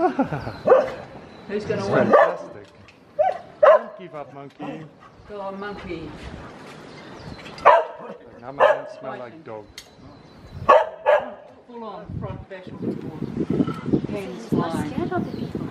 Who's going to win? Fantastic. Don't give up, monkey. Go on, monkey. Now my hands smell like dog. Full on front battle. Hens flying. Scared of the people.